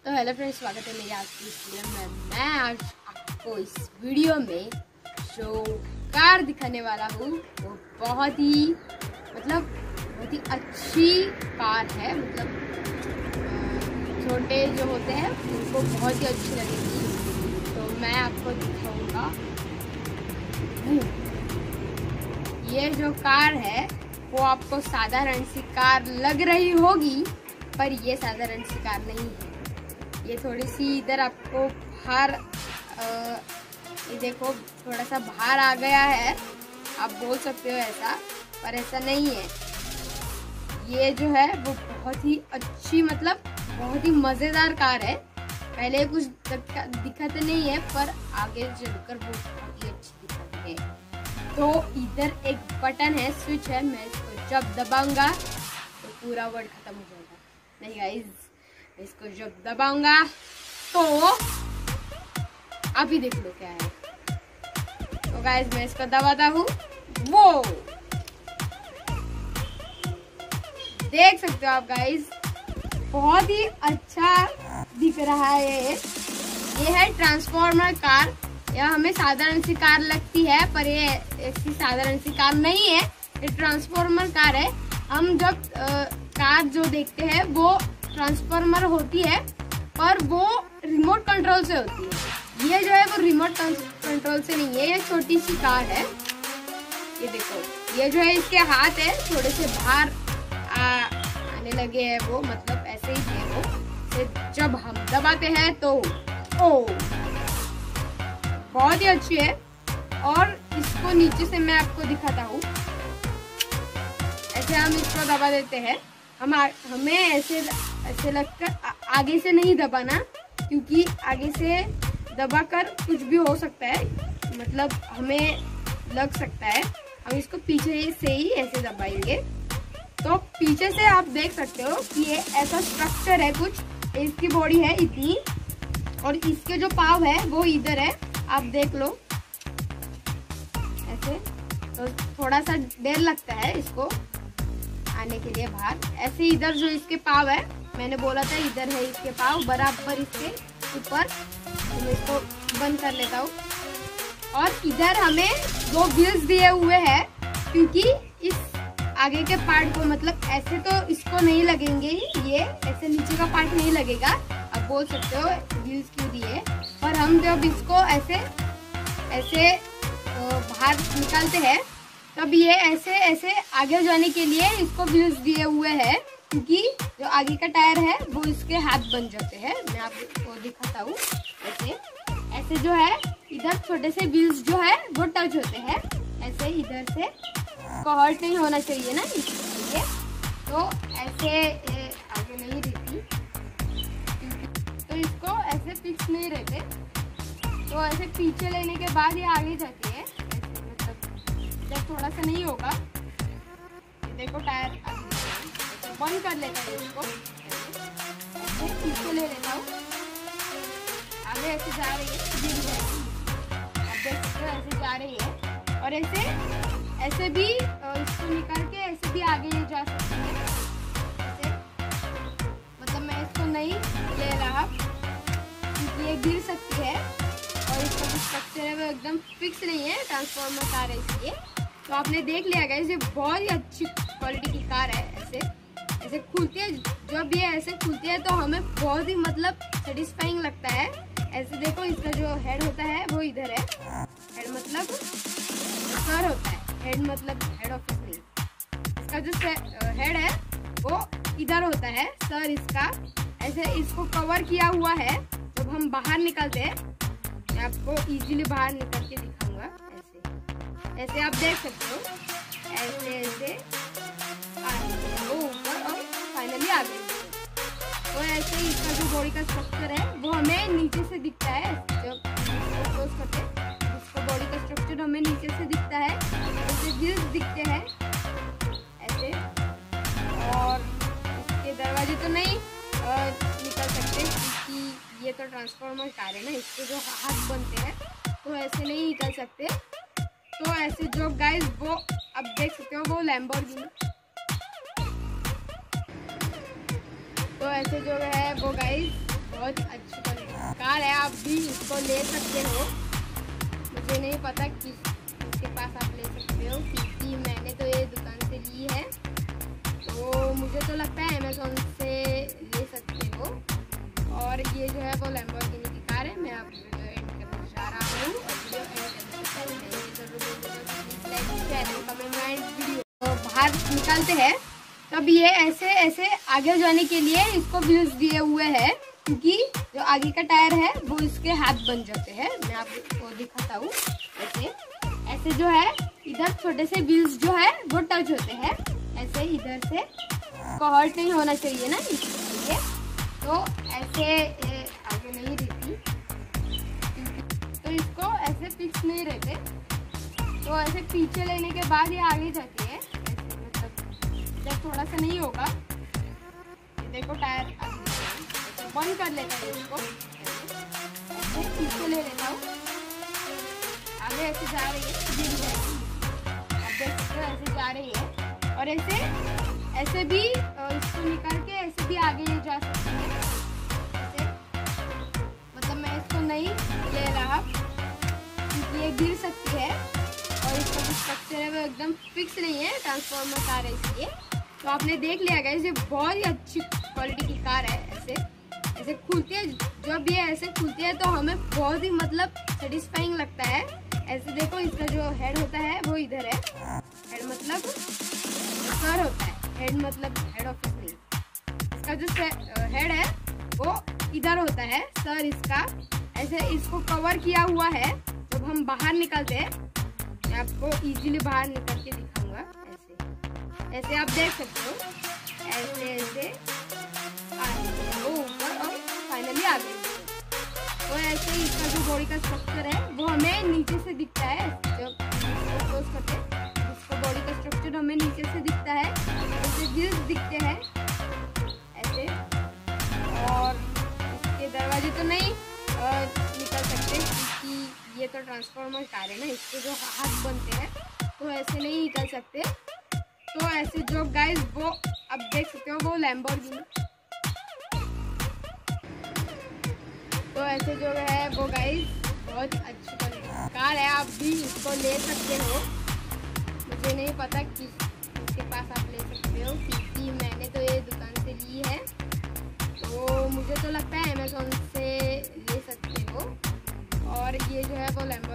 तो hello friends, स्वागत है मेरी आज की इस वीडियो में। मैं आज आपको इस वीडियो में जो कार दिखाने वाला हूँ वो बहुत ही अच्छी कार है। छोटे जो होते हैं उनको बहुत ही अच्छी लगेगी, तो मैं आपको दिखाऊंगा। ये जो कार है वो आपको साधारण सी कार लग रही होगी, पर ये साधारण सी कार नहीं है। ये थोड़ी सी इधर आपको बाहर ये देखो, थोड़ा सा बाहर आ गया है, आप बोल सकते हो ऐसा, पर ऐसा नहीं है। ये जो है वो बहुत ही अच्छी बहुत ही मज़ेदार कार है। पहले कुछ दिखाते नहीं है, पर आगे चलकर वो बहुत ही अच्छी दिखाती है। तो इधर एक बटन है, स्विच है, मैं इसको जब दबाऊंगा तो पूरा वर्ड खत्म हो जाएगा। नहीं गाइस, इसको जब दबाऊंगा तो आप ही देख लो क्या है। तो गाइस मैं इसको दबाता हूँ, वो देख सकते हो आप गाइस, बहुत ही अच्छा दिख रहा है। ये है ट्रांसफॉर्मर कार। यह हमें साधारण सी कार लगती है, पर ये ऐसी साधारण सी कार नहीं है, ये ट्रांसफॉर्मर कार है। हम जब कार जो देखते हैं वो ट्रांसफॉर्मर होती है, पर वो रिमोट कंट्रोल से होती है। ये जो है वो रिमोट कंट्रोल से नहीं है, ये छोटी सी कार है। ये देखो, ये जो है इसके हाथ है थोड़े से बाहर आने लगे हैं, वो ऐसे ही थे वो। जब हम दबाते हैं तो बहुत ही अच्छी है। और इसको नीचे से मैं आपको दिखाता हूँ। ऐसे हम इसको दबा देते हैं। हमें ऐसे लगकर आगे से नहीं दबाना, क्योंकि आगे से दबाकर कुछ भी हो सकता है, हमें लग सकता है। हम इसको पीछे से ही ऐसे दबाएंगे। तो पीछे से आप देख सकते हो कि ये ऐसा स्ट्रक्चर है कुछ, इसकी बॉडी है इतनी, और इसके जो पाव है वो इधर है, आप देख लो ऐसे। तो थोड़ा सा देर लगता है इसको आने के लिए बाहर। ऐसे इधर जो इसके पाव है, मैंने बोला था इधर है इसके पाव बराबर इसके ऊपर। तो मैं इसको बंद कर लेता हूँ। और इधर हमें 2 व्हील्स दिए हुए हैं, क्योंकि इस आगे के पार्ट को ऐसे तो इसको नहीं लगेंगे, ये ऐसे नीचे का पार्ट नहीं लगेगा। आप बोल सकते हो व्हील्स क्यों दिए, पर हम जब इसको ऐसे बाहर निकालते हैं तब ये ऐसे आगे जाने के लिए इसको व्हील्स दिए हुए हैं, क्योंकि जो आगे का टायर है वो इसके हाथ बन जाते हैं। मैं आपको दिखाता हूँ। ऐसे जो है इधर छोटे से व्हील्स जो है वो टच होते हैं, ऐसे इधर से इसको हर्ट नहीं होना चाहिए ना, इसलिए तो ऐसे आगे नहीं रहती, तो इसको ऐसे फिक्स नहीं रहते। तो ऐसे पीछे लेने के बाद ये आगे जाती है। जब थोड़ा सा नहीं होगा, देखो टायर बंद कर लेता है इसको, ऐसे पीछे ले लेता हूँ। आगे ऐसे जा रही है, गिर जाएगी, आप देख सकते हो ऐसे जा रही है। और ऐसे भी इसको निकाल के ऐसे भी आगे ये जा सकती है। ऐसे मैं इसको नहीं ले रहा, क्योंकि ये गिर सकती है और इसका जो स्ट्रक्चर है वो एकदम फिक्स नहीं है। ट्रांसफॉर्मर कार है इसलिए। तो आपने देख लिया गाइस, ये बहुत ही अच्छी क्वालिटी की कार है। ऐसे खुलती है, जब ये ऐसे खुलती है तो हमें बहुत ही सेटिस्फाइंग लगता है। ऐसे देखो, इसका जो हेड होता है वो इधर है। हेड सर होता है, हेड हेड ऑफिस नहीं। इसका जो हेड है वो इधर होता है, सर इसका। ऐसे इसको कवर किया हुआ है। जब हम बाहर निकलते हैं, मैं आपको इजीली बाहर निकल के दिखाऊंगा। ऐसे आप देख सकते हो, ऐसे वो ऊपर और फाइनली आ गई। तो ऐसे इसका जो बॉडी का स्ट्रक्चर है वो हमें नीचे से दिखता है। जब क्लोज करते हैं, इसका बॉडी का स्ट्रक्चर हमें नीचे से दिखता है। ऐसे व्हील्स दिखते हैं ऐसे। और इसके दरवाजे तो नहीं निकल सकते, क्योंकि ये तो ट्रांसफॉर्मर कार है ना, इसके जो हाथ बनते हैं तो ऐसे नहीं निकल सकते। तो ऐसे जो गाइस वो अब देख सकते हो, वो लैम्बोर्गिनी। तो ऐसे जो है वो गाइस बहुत कार है, आप भी इसको ले सकते हो। मुझे नहीं पता किसके पास आप ले सकते हो, क्योंकि मैंने तो ये दुकान से ली है, तो मुझे तो लगता है अमेज़ॉन से ले सकते हो। और ये जो है वो लैम्बोर्गिनी की कार है। मैं आपको वीडियो एंड करना चाह रहा हूँ, और वीडियो एंड करने से पहले वीडियो बाहर निकालते हैं। तब ये ऐसे ऐसे आगे जाने के लिए इसको व्हील्स दिए हुए हैं, क्योंकि जो आगे का टायर है वो इसके हाथ बन जाते हैं। मैं आपको दिखाता हूँ। ऐसे ऐसे जो है इधर छोटे से व्हील्स जो है वो टच होते हैं, ऐसे इधर से हर्ट नहीं होना चाहिए ना, इसलिए तो ऐसे आगे नहीं रहती, तो इसको ऐसे फिक्स नहीं रहते, तो ऐसे पीछे लेने के बाद ये आगे जाती है। ऐसे मतलब जब थोड़ा सा नहीं होगा, देखो टायर बंद कर लेता है इसको, ऐसे पीछे ले लेता हूँ, आगे ऐसे जा रही है, गिर जाएगी, आप देख सकते हो ऐसे जा रही है। और ऐसे भी इसको निकाल के ऐसे भी आगे जा सकते हैं। ऐसे मतलब मैं इसको नहीं ले रहा क्योंकि ये गिर सकती है, और इसका जो स्ट्रक्चर है वो एकदम फिक्स नहीं है, ट्रांसफॉर्मर कार है इसलिए। तो आपने देख लिया गाइस, ये बहुत ही अच्छी क्वालिटी की कार है। ऐसे खुलती है, जब ये ऐसे खुलती है तो हमें बहुत ही मतलब सेटिस्फाइंग लगता है। ऐसे देखो, इसका जो हेड होता है वो इधर है, हेड मतलब सर होता है, हेड मतलब हेड ऑफिस नहीं, इसका जो हेड है वो इधर होता है, सर इसका। ऐसे इसको कवर किया हुआ है। जब हम बाहर निकलते हैं, मैं आपको इजीली बाहर निकल के दिखाऊंगा। ऐसे ऐसे आप देख सकते हो, ऐसे ऐसे वो ऊपर और फाइनली आ गई। तो ऐसे इसका जो बॉडी का स्ट्रक्चर है वो हमें नीचे से दिखता है। जब क्लोज करते हैं, इसका बॉडी का स्ट्रक्चर हमें नीचे से दिखता है, ऐसे व्हील्स दिखते हैं ऐसे। और इसके दरवाजे तो नहीं निकल सकते, क्योंकि ये तो ट्रांसफॉर्मर कार है ना, इसके जो हाथ बनते हैं तो ऐसे नहीं निकल सकते। तो ऐसे जो गाइस वो अब देख सकते हो, वो लैम्बोर्गिनी, तो ऐसे जो है वो गाइस बहुत अच्छी कार है, आप भी इसको ले सकते हो। मुझे नहीं पता किसके पास आप ले सकते हो, क्योंकि मैंने तो ये दुकान से ली है, तो मुझे तो लगता है अमेज़ॉन से ले सकते हो। और ये जो है वो लैम्बोर्गिनी